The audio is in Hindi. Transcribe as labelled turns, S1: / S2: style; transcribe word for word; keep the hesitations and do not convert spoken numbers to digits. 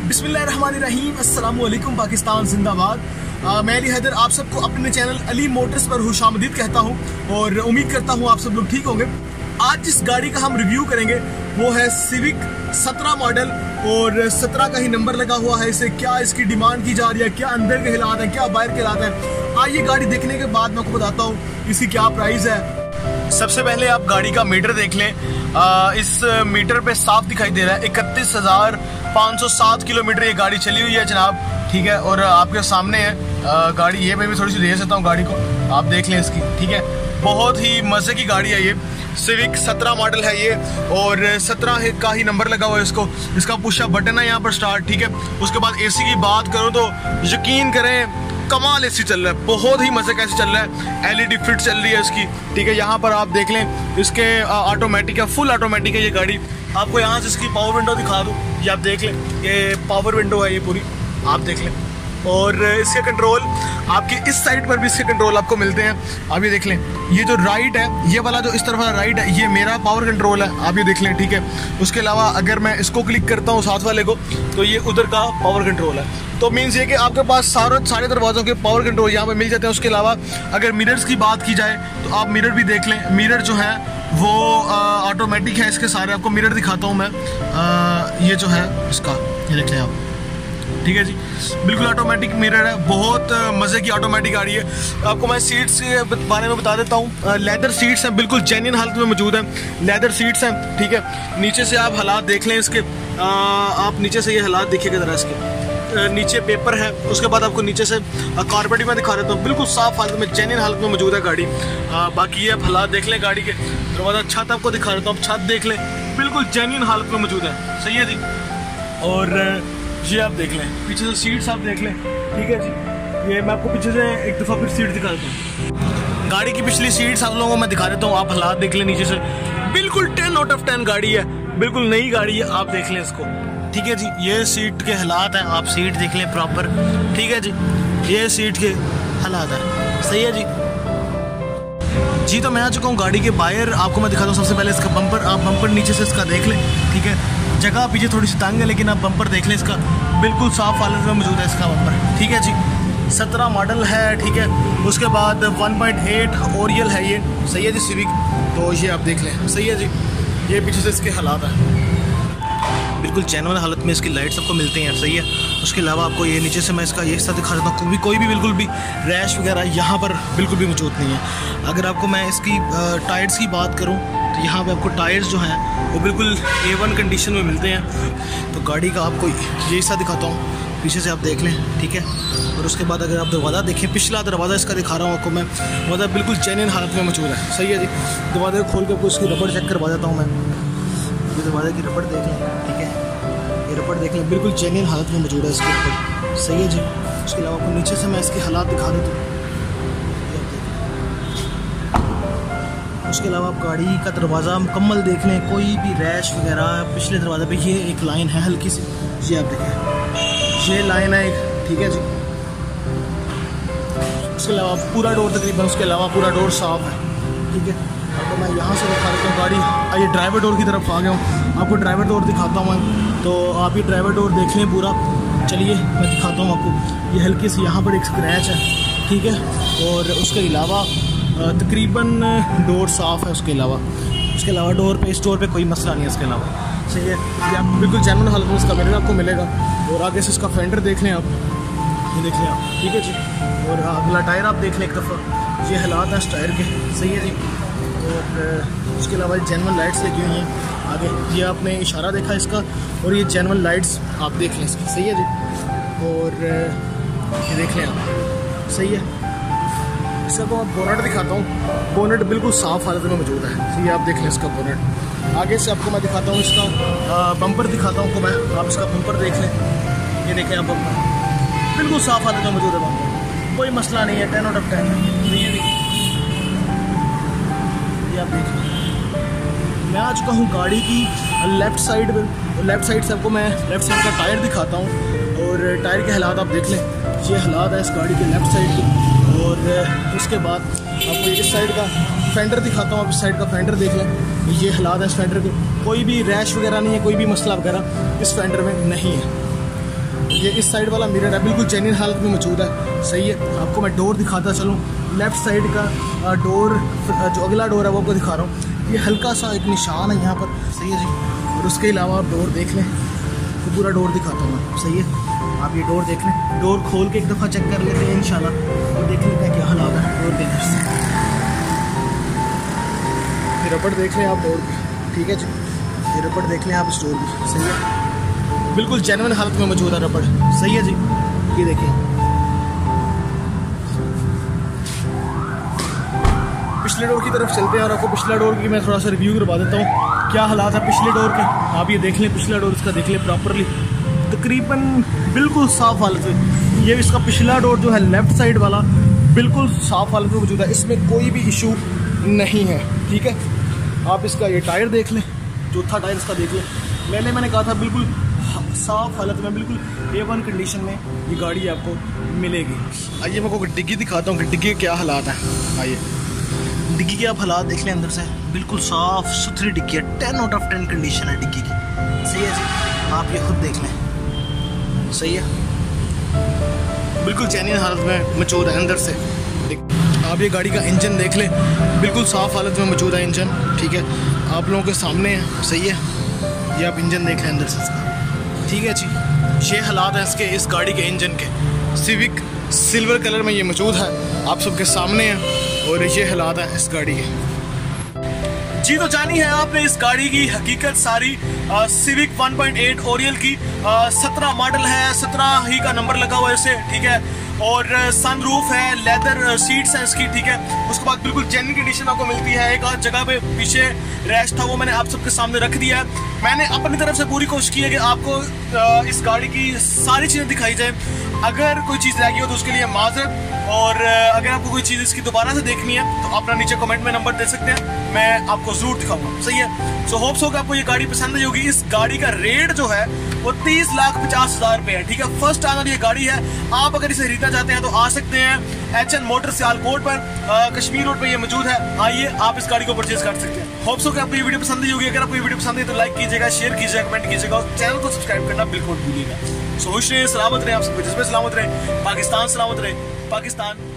S1: बिस्मिल्लाहिर्रहमानिर्रहीम, अस्सलाम वालेकुम पाकिस्तान जिंदाबाद। मैं अली हैदर आप सबको अपने चैनल अली मोटर्स पर खुशामदीद कहता हूं और उम्मीद करता हूं आप सब लोग ठीक होंगे। आज जिस गाड़ी का हम रिव्यू करेंगे वो है सिविक सत्रह मॉडल और सत्रह का ही नंबर लगा हुआ है। इसे क्या इसकी डिमांड की जा रही है, क्या अंदर के हालात हैं, क्या बाहर के हालात हैं, आइए गाड़ी देखने के बाद मैं आपको बताता हूँ इसकी क्या प्राइस है। सबसे पहले आप गाड़ी का मीटर देख लें। आ, इस मीटर पे साफ दिखाई दे रहा है इकतीस हजार पाँच सौ सात किलोमीटर ये गाड़ी चली हुई है जनाब, ठीक है। और आपके सामने है आ, गाड़ी, ये मैं भी थोड़ी सी दे सकता हूँ गाड़ी को, आप देख लें इसकी, ठीक है। बहुत ही मज़े की गाड़ी है ये, सिविक सत्रह मॉडल है ये और सत्रह का ही नंबर लगा हुआ है इसको। इसका पुशअप बटन है यहाँ पर स्टार्ट, ठीक है। उसके बाद एसी की बात करूँ तो यकीन करें कमाल एसी चल रहा है, बहुत ही मजे का एसी चल रहा है। एलईडी फिट चल रही है इसकी, ठीक है। यहाँ पर आप देख लें इसके ऑटोमेटिक है, फुल ऑटोमेटिक है ये गाड़ी। आपको यहाँ से इसकी पावर विंडो दिखा दूँ, ये आप देख लें, ये पावर विंडो है ये पूरी, आप देख लें। और इसके कंट्रोल आपके इस साइड पर भी इसके कंट्रोल आपको मिलते हैं, आप ये देख लें। ये जो राइट है, ये वाला जो इस तरफ वाला राइट है, ये मेरा पावर कंट्रोल है, आप ये देख लें, ठीक है। उसके अलावा अगर मैं इसको क्लिक करता हूँ साथ वाले को तो ये उधर का पावर कंट्रोल है। तो मीन्स ये कि आपके पास सारे सारे दरवाज़ों के पावर कंट्रोल यहाँ पे मिल जाते हैं। उसके अलावा अगर मिरर्स की बात की जाए तो आप मिरर भी देख लें। मिरर जो है वो ऑटोमेटिक है इसके सारे, आपको मिरर दिखाता हूँ मैं। आ, ये जो है इसका, ये देख लें आप, ठीक है जी, बिल्कुल ऑटोमेटिक मिरर है, बहुत मज़े की ऑटोमेटिक गाड़ी है। आपको मैं सीट्स के बारे में बता देता हूँ। लेदर सीट्स हैं, बिल्कुल जेन्युइन हालत में मौजूद हैं, लेदर सीट्स हैं, ठीक है। नीचे से आप हालात देख लें इसके, आ, आप नीचे से ये हालात देखिएगा ज़रा इसके, नीचे पेपर है। उसके बाद आपको नीचे से कारपेट भी मैं दिखा देता हूँ, बिल्कुल साफ हालत में, जेन्युइन हालत में मौजूद है गाड़ी। आ, बाकी ये आप हालात देख लें गाड़ी के। दरवाज़ा छत आपको दिखा देता हूँ, छत देख लें, बिल्कुल जेन्युइन हालत में मौजूद है, सही है जी। और ये आप देख लें, पीछे से सीट्स आप देख लें, ठीक है जी। ये मैं आपको पीछे से एक दफ़ा फिर सीट दिखा देता हूँ। गाड़ी की पिछली सीट्स आप लोगों को मैं दिखा देता हूँ, आप हालात देख लें नीचे से, बिल्कुल टेन आउट ऑफ टेन गाड़ी है, बिल्कुल नई गाड़ी है, आप देख लें इसको, ठीक है जी। ये सीट के हालात हैं, आप सीट देख लें प्रॉपर, ठीक है जी। ये सीट के हालात हैं, सही है जी। जी तो मैं आ चुका हूँ गाड़ी के बाहर, आपको मैं दिखाता हूँ। सबसे पहले इसका बम्पर, आप बम्पर नीचे से इसका देख लें, ठीक है। जगह पीछे थोड़ी सी तंग है लेकिन आप बम्पर देख लें इसका, बिल्कुल साफ हालत में मौजूद है इसका बम्पर, ठीक है जी। सत्रह मॉडल है, ठीक है। उसके बाद वन पॉइंट एट ओरियल है ये, सही है जी, सिविक। तो ये आप देख लें, सही है जी। ये पीछे से इसके हालात हैं, बिल्कुल जेन्युइन हालत में इसकी लाइट्स आपको मिलती हैं, सही है। उसके अलावा आपको ये नीचे से मैं इसका ये हिस्सा दिखा देता हूँ, कोई भी कोई भी बिल्कुल भी रैश वगैरह यहाँ पर बिल्कुल भी मौजूद नहीं है। अगर आपको मैं इसकी टायर्स की बात करूँ तो यहाँ पे आपको टायर्स जो हैं वो बिल्कुल ए वन कंडीशन में मिलते हैं। तो गाड़ी का आपको ये हिस्सा दिखाता हूँ, पीछे से आप देख लें, ठीक है। और उसके बाद अगर आप दरवाज़ा देखें, पिछला दरवाज़ा इसका दिखा रहा हूँ आपको मैं, दरवाज़ा बिल्कुल जेन्युइन हालत में मौजूद है, सही है जी। दरवाजे को खोल के आपको इसकी रबड़ चेक करवा देता हूँ मैं, ये दरवाजे की रबड़ देख लें, ठीक है। ये रबड़ देख लें, बिल्कुल जेन्युइन हालत में मौजूद है इसकी रबड़, सही है जी। उसके अलावा आपको नीचे से मैं इसके हालात दिखा देता हूँ। उसके अलावा आप गाड़ी का दरवाज़ा मुकम्मल देख लें, कोई भी रैश वगैरह पिछले दरवाजे पे, ये एक लाइन है हल्की सी, ये आप देखें, ये लाइन है एक, ठीक है जी। उसके अलावा पूरा डोर तकरीबन, उसके अलावा पूरा डोर साफ है, ठीक है। तो मैं यहाँ से दिखा देता हूँ गाड़ी, आइए ड्राइवर डोर की तरफ आ गया हूँ, आपको ड्राइवर डोर दिखाता हूँ मैं। तो आप ये ड्राइवर डोर देख लें पूरा, चलिए मैं दिखाता हूँ आपको। ये हल्की सी यहाँ पर एक स्क्रैच है, ठीक है। और उसके अलावा तकरीबन डोर साफ़ है, उसके अलावा उसके अलावा डोर पे, इस डोर पे कोई मसला नहीं है इसके अलावा, सही है। ये आपको बिल्कुल जेन्युइन हालत में इसका मिरर आपको मिलेगा। और आगे से इसका फेंडर देख लें आप, ये देख लें आप, ठीक है जी। और अगला टायर आप देख लें एक दफ़ा, ये हालात हैं इस टायर के, सही है जी। और उसके अलावा जेन्युइन लाइट्स लगी हुई हैं आगे, ये आपने इशारा देखा इसका, और ये जेन्युइन लाइट्स आप देख लें इसकी, सही है जी। और ये देख लें आप, सही है। इसका तो आप बोनट दिखाता हूँ, बोनट बिल्कुल साफ़ हालत में मौजूद है, ये आप देख लें इसका बोनट। आगे से आपको मैं दिखाता हूँ इसका बम्पर दिखाता हूँ आपको मैं, आप इसका बम्पर देख लें, ये देखें आप बम्पर बिल्कुल साफ़ हालत में मौजूद है, बम्पर कोई मसला नहीं है, टेन आउट ऑफ टेन है, ये देखिए, ये आप देख लें। मैं आ चुका हूँ गाड़ी की लेफ़्ट साइड में, लेफ़्ट साइड से आपको मैं लेफ़्ट साइड का टायर दिखाता हूँ और टायर के हालात आप देख लें, ये हालात है इस गाड़ी के लेफ़्ट साइड के। और उसके बाद आपको इस साइड का फेंडर दिखाता हूँ, आप इस साइड का फेंडर देख लें, ये हालात है इस फेंडर के, कोई भी रैश वगैरह नहीं है, कोई भी मसला वगैरह इस फेंडर में नहीं है। ये इस साइड वाला मिरर है, बिल्कुल जेन्युइन हालत में मौजूद है। सही है, आपको मैं डोर दिखाता चलूँ। लेफ़्ट साइड का डोर, जो अगला डोर है वो आपको दिखा रहा हूँ। ये हल्का सा एक निशान है यहाँ पर। सही है जी। और उसके अलावा आप डोर देख लें तो पूरा डोर दिखाता हूँ मैं। सही है, आप ये डोर देख लें। डोर खोल के एक दफ़ा चेक कर लेते हैं इंशाल्लाह, और देख लेते हैं क्या हालात है डोर के अंदर से। ये रबड़ देख लें आप डोर की, ठीक है जी। ये रबड़ देख लें आप इस डोर की। सही है, बिल्कुल जेन्युइन हालत में मौजूद है रबड़। सही है जी, ये देखें। पिछले डोर की तरफ चलते हैं और आपको पिछला डोर की मैं थोड़ा सा रिव्यू करवा देता हूँ क्या हालात है पिछले डोर के। आप ये देख लें, पिछला डोर इसका देख लें प्रॉपरली, तकरीबन बिल्कुल साफ हालत में। ये इसका पिछला डोर जो है लेफ्ट साइड वाला, बिल्कुल साफ हालत में मौजूद है, इसमें कोई भी इशू नहीं है। ठीक है, आप इसका ये टायर देख लें, चौथा टायर इसका देख लें। मैंने मैंने कहा था बिल्कुल साफ हालत में, बिल्कुल ए वन कंडीशन में ये गाड़ी आपको मिलेगी। आइए मैं आपको डिग्गी दिखाता हूँ कि डिग्गी के क्या हालात हैं। आइए, डिग्गी के आप हालात देख लें अंदर से, बिल्कुल साफ सुथरी डिग्गी है। Ten out of ten condition है डिग्गी की। सही है जी, आप ये खुद देख लें। सही है, बिल्कुल जेन्युइन हालत में मौजूद है अंदर से। आप ये गाड़ी का इंजन देख लें, बिल्कुल साफ हालत में मौजूद है इंजन। ठीक है, आप लोगों के सामने है। सही है, ये आप इंजन देख लें अंदर से इसका। ठीक है जी, ये हालात हैं इसके, इस गाड़ी के इंजन के। सिविक सिल्वर कलर में ये मौजूद है, आप सबके सामने है, और ये हालात हैं इस गाड़ी के। जी तो जानी है आपने इस गाड़ी की हकीकत सारी। आ, सिविक वन पॉइंट एट ओरियल की सत्रह मॉडल है, सत्रह ही का नंबर लगा हुआ है इसे। ठीक है, और सनरूफ है, लेदर सीट्स हैं इसकी। ठीक है, उसके बाद बिल्कुल जेन्युइन कंडीशन आपको मिलती है। एक आध जगह पे पीछे रैश था, वो मैंने आप सबके सामने रख दिया है। मैंने अपनी तरफ से पूरी कोशिश की है कि आपको इस गाड़ी की सारी चीज़ें दिखाई जाए। अगर कोई चीज़ रह गई हो तो उसके लिए माजरत, और अगर आपको कोई चीज़ इसकी दोबारा से देखनी है तो अपना नीचे कमेंट में नंबर दे सकते हैं, मैं आपको जरूर दिखाऊंगा। सही है, सो होप्स हो कि आपको ये गाड़ी पसंद आई होगी। इस गाड़ी का रेट जो है वो तीस लाख पचास हजार रुपए है। ठीक है, फर्स्ट ऑनर ये गाड़ी है। आप अगर इसे खरीदना चाहते हैं तो आ सकते हैं एच एन मोटर सियालकोट पर, आ, कश्मीर रोड पे ये मौजूद है। आइए, आप इस गाड़ी को परचेज कर सकते हैं। होप्स हो कि आपको ये वीडियो पसंद आई होगी। अगर आपको ये वीडियो पसंद है तो लाइक कीजिएगा, शेयर कीजिएगा, कमेंट कीजिएगा, और चैनल को सब्सक्राइब करना बिल्कुल भूलिएगा। सो खुश रहे, सलामत रहे, आप सबको जिसमें सलामत रहे, पाकिस्तान सलामत रहे, पाकिस्तान।